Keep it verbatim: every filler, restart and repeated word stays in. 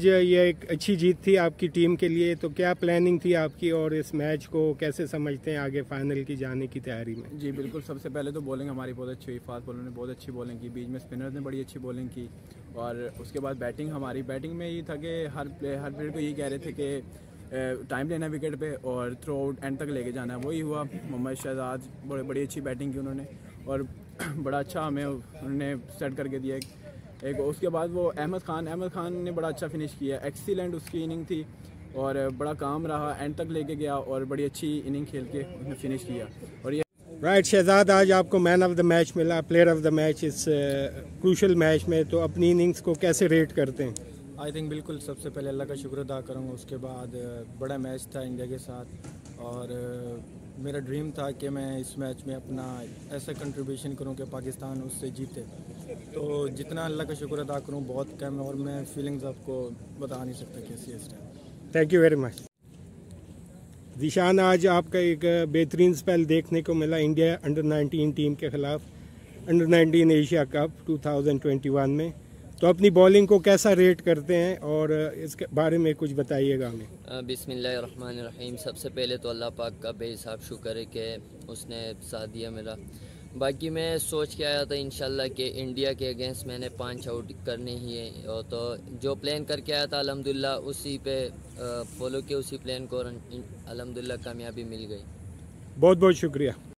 ये एक अच्छी जीत थी आपकी टीम के लिए, तो क्या प्लानिंग थी आपकी और इस मैच को कैसे समझते हैं आगे फाइनल की जाने की तैयारी में? जी बिल्कुल, सबसे पहले तो बॉलिंग हमारी बहुत अच्छी हुई, फास्ट बॉलर ने बहुत अच्छी बॉलिंग की, बीच में स्पिनर ने बड़ी अच्छी बॉलिंग की और उसके बाद बैटिंग हमारी बैटिंग में ये था कि हर प्ले हर प्लेयर को यही कह रहे थे कि टाइम लेना विकेट पे और थ्रो आउट एंड तक लेके जाना है। वही हुआ। मोहम्मद शहजाद बड़े बड़ी अच्छी बैटिंग की उन्होंने और बड़ा अच्छा हमें उन्होंने सेट करके दिया एक। उसके बाद वो अहमद खान अहमद खान ने बड़ा अच्छा फिनिश किया, एक्सीलेंट उसकी इनिंग थी और बड़ा काम रहा, एंड तक लेके गया और बड़ी अच्छी इनिंग खेल के उसने फिनिश किया। और ये राइट शहजाद, आज आपको मैन ऑफ द मैच मिला, प्लेयर ऑफ द मैच इस क्रूशल मैच में, तो अपनी इनिंग्स को कैसे रेट करते हैं? आई थिंक बिल्कुल सबसे पहले अल्लाह का शुक्र अदा करूँगा। उसके बाद बड़ा मैच था इंडिया के साथ और मेरा ड्रीम था कि मैं इस मैच में अपना ऐसा कंट्रीब्यूशन करूं कि पाकिस्तान उससे जीते। तो जितना अल्लाह का शुक्र अदा करूं बहुत कम है और मैं फीलिंग्स आपको बता नहीं सकता कैसी है इस time. Thank you very much. Zeeshan, आज आपका एक बेहतरीन स्पेल देखने को मिला इंडिया अंडर नाइनटीन टीम के खिलाफ under nineteen Asia cup two thousand twenty one में, तो अपनी बॉलिंग को कैसा रेट करते हैं और इसके बारे में कुछ बताइएगा हमें। बिस्मिल्लाहिर्रहमानिर्रहीम। सबसे पहले तो अल्लाह पाक का बेहिसाब शुक्र है कि उसने साथ दिया मेरा। बाकी मैं सोच के आया था इंशाल्लाह कि इंडिया के अगेंस्ट मैंने पाँच आउट करने ही है, और तो जो प्लान करके आया था अल्हम्दुलिल्लाह उसी पे फॉलो किया, उसी प्लान को, अल्हम्दुलिल्लाह कामयाबी मिल गई। बहुत बहुत शुक्रिया।